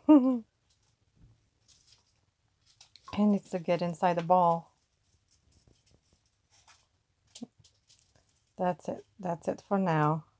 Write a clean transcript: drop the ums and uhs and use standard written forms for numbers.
It needs to get inside the ball. That's it. That's it for now.